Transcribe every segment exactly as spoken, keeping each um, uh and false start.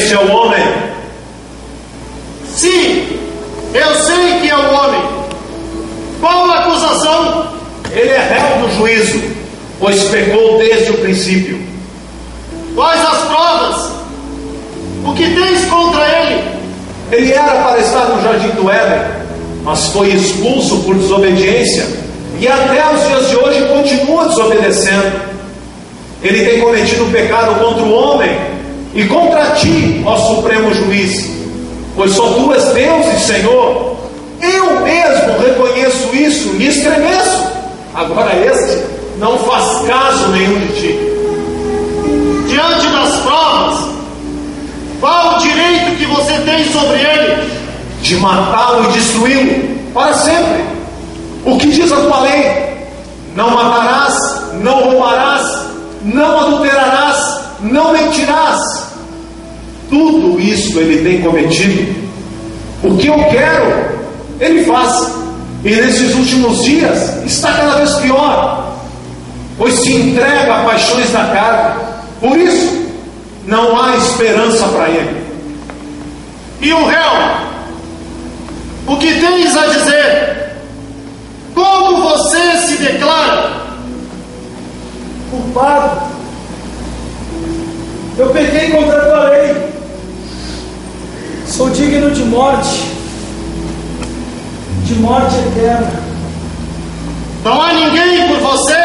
Este é o homem. Sim, eu sei que é o homem. Qual a acusação? Ele é réu do juízo, pois pecou desde o princípio. Quais as provas? O que tens contra ele? Ele era para estar no jardim do Éden, mas foi expulso por desobediência, e até os dias de hoje continua desobedecendo. Ele tem cometido pecado contra o homem e contra ti, ó Supremo Juiz, pois só tu és Deus e Senhor. Eu mesmo reconheço isso e estremeço. Agora este não faz caso nenhum de ti. Diante das provas, qual o direito que você tem sobre ele? De matá-lo e destruí-lo para sempre. O que diz a tua lei? Não matarás, não roubarás, não adulterarás, não mentirás. Tudo isso ele tem cometido. O que eu quero, ele faz. E nesses últimos dias está cada vez pior, pois se entrega a paixões da carne. Por isso não há esperança para ele. E o réu, o que tens a dizer? Como você se declara? Culpado, eu pequei contra a tua lei, sou digno de morte, de morte eterna. Não há ninguém por você?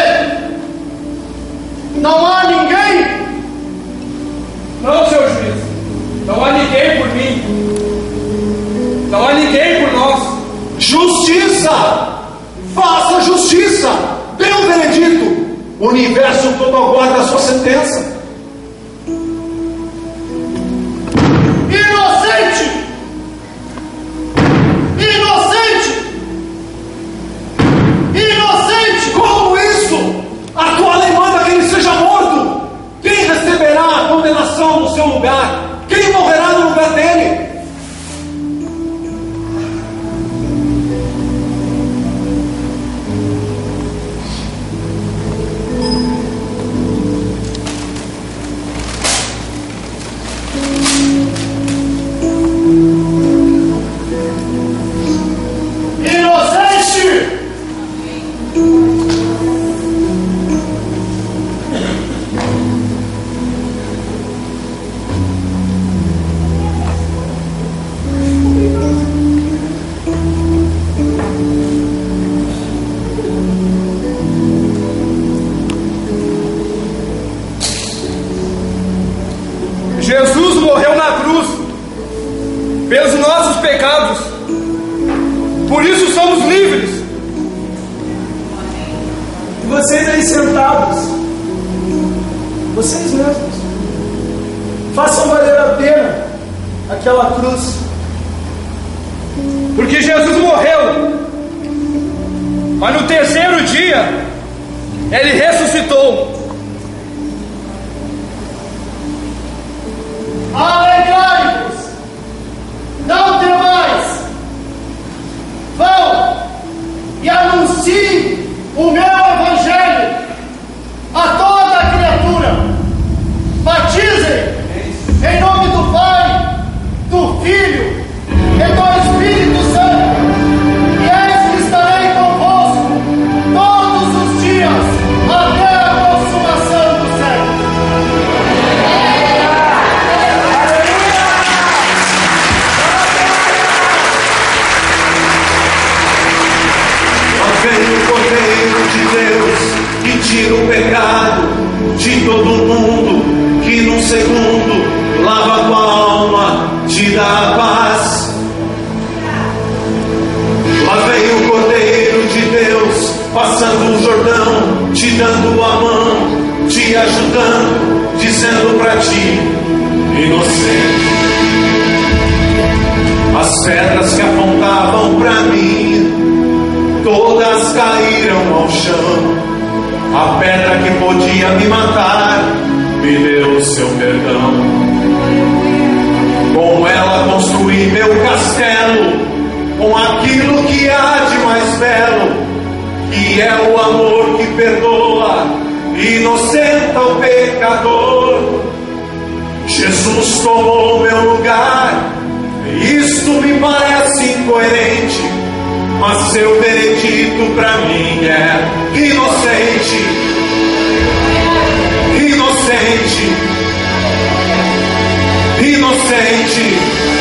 Não há ninguém? Não, seu juiz, não há ninguém por mim, não há ninguém por nós. Justiça! Faça justiça! Dê um veredito! O universo todo aguarda a sua sentença. Inocente! Inocente! Inocente! Como isso? A tua lei manda que ele seja morto. Quem receberá a condenação no seu lugar? Quem morrerá no lugar dele? Jesus morreu na cruz pelos nossos pecados, por isso somos livres. E vocês aí sentados, vocês mesmos, façam valer a pena aquela cruz. Porque Jesus morreu, mas no terceiro dia Ele ressuscitou. Alegrai-vos! Não temais! Vão e anunciem o meu evangelho a toda a criatura. Batizem em nome do Pai, do Filho e do Espírito Santo. E eis que estarei convosco todos os dias até a consumação do século. Vem o Cordeiro de Deus que tira o pecado de todo mundo, que num segundo lava a tua alma, te dá a paz. Lá vem o Cordeiro de Deus passando o Jordão, te dando a mão, te ajudando, dizendo pra ti, inocente. As pedras que apontavam pra mim todas caíram ao chão. A pedra que podia me matar me deu seu perdão. Com ela construí meu castelo, com aquilo que há de mais belo, que é o amor que perdoa e inocenta o pecador. Jesus tomou meu lugar. Isto me parece incoerente, mas seu veredito pra mim é inocente. Inocente. Inocente.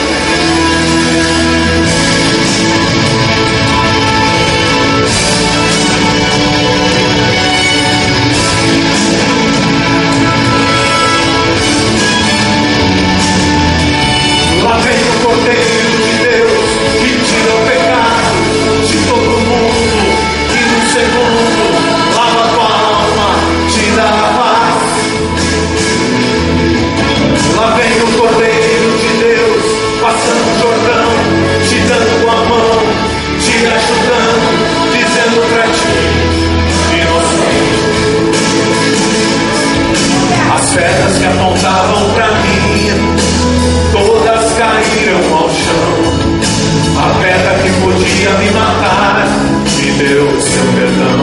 Lá vem o Cordeiro de Deus que tira o pecado de todo mundo, e num segundo lava tua alma, te dá a paz. Lá vem o Cordeiro de Deus passando o Jordão, te dando a mão, te ajudando, dizendo pra ti, inocente. As pedras que apontavam pra mim, todas caíram ao chão. A pedra que podia me matar me deu seu perdão.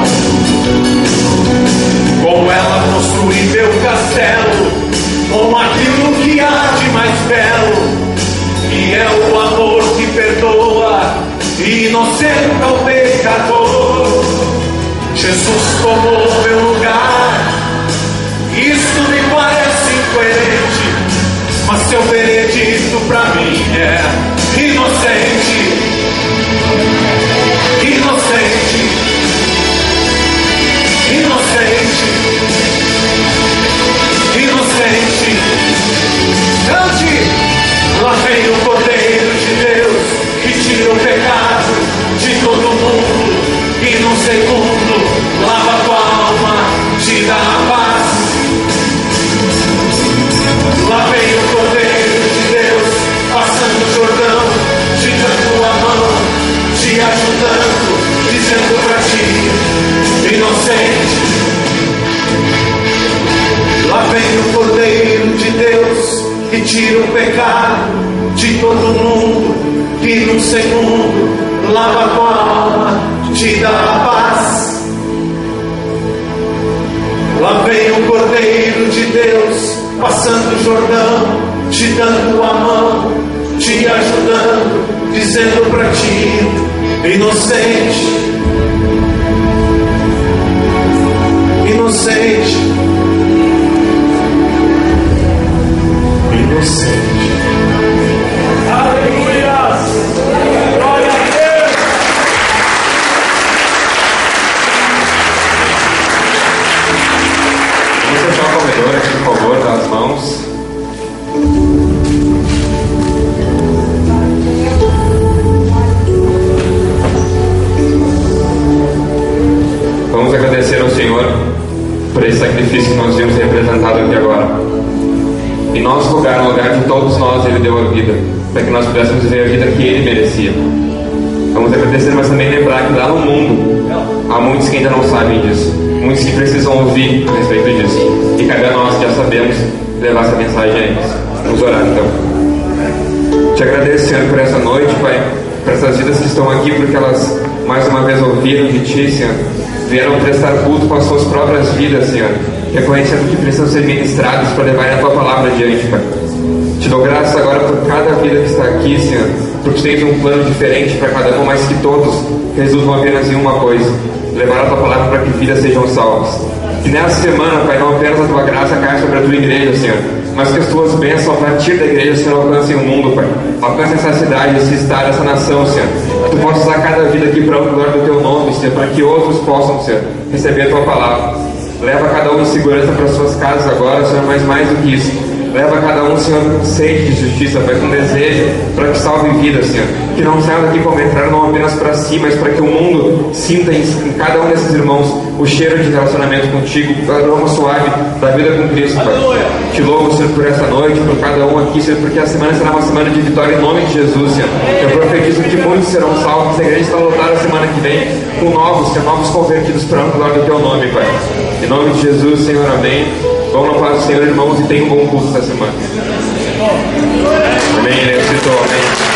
Com ela construí meu castelo, com aquilo que há de mais belo, que é o amor que perdoa e inocenta o pecador. Jesus tomou meu lugar. Isto me parece incoerente, mas seu veredito pra mim é inocente. Inocente. Inocente. Inocente. Cante. Lá vem o Cordeiro de Deus que tira o pecado de todo mundo, e num segundo lava tua alma, te dá a paz. Lá vem o Cordeiro de Deus passando o Jordão, te dando a mão, te ajudando, dizendo pra ti, inocente. Lá vem o Cordeiro de Deus que tira o pecado de todo mundo, que num segundo lava a tua alma, te dá a paz. Lá vem o Cordeiro de Deus passando o Jordão, te dando a mão, te ajudando, dizendo pra ti, inocente. Inocente. Inocente. Aleluia! Glória a Deus! Vamos fechar o corredor aqui, por favor, das mãos. Vamos agradecer ao Senhor por esse sacrifício que nós vimos representado aqui agora. Em nosso lugar, no lugar de todos nós, Ele deu a vida, para que nós pudéssemos viver a vida que Ele merecia. Vamos agradecer, mas também lembrar que lá no mundo há muitos que ainda não sabem disso, muitos que precisam ouvir a respeito disso, e cabe a nós, que já sabemos, levar essa mensagem a eles. Vamos orar então. Te agradeço, Senhor, por essa noite, Pai, por essas vidas que estão aqui, porque elas mais uma vez ouviram de Ti, Senhor, vieram prestar culto com as suas próprias vidas, Senhor, reconhecendo que precisam ser ministrados para levar a Tua palavra adiante, Pai. Te dou graças agora por cada vida que está aqui, Senhor, porque tens um plano diferente para cada um, mas que todos resultam apenas em uma coisa: levar a Tua palavra para que vidas sejam salvas. Que nessa semana, Pai, não apenas a Tua graça caia sobre a Tua igreja, Senhor, mas que as Tuas bênçãos a partir da igreja, Senhor, alcancem o mundo, Pai. Alcancem essa cidade, esse estado, essa nação, Senhor. Que Tu possas usar cada vida aqui para o glória do Teu nome, Senhor, para que outros possam, Senhor, receber a Tua palavra. Leva cada um em segurança para suas casas agora, Senhor, mas mais do que isso, leva cada um, Senhor, com sede de justiça, Pai, com desejo para que salve vidas, Senhor. Que não saiam daqui como entraram, não apenas para si, mas para que o mundo sinta em, em cada um desses irmãos o cheiro de relacionamento contigo, o aroma suave da vida com Cristo, Pai. Te louvo, Senhor, por essa noite, por cada um aqui, Senhor, porque a semana será uma semana de vitória em nome de Jesus, Senhor. Eu profetizo que muitos serão salvos, a igreja está lotada a semana que vem com novos, Senhor, novos convertidos para a glória do Teu nome, Pai. Em nome de Jesus, Senhor, amém. Vamos na paz do Senhor, irmãos, e tenham um bom culto essa semana. Amém. Ele é escritor, amém.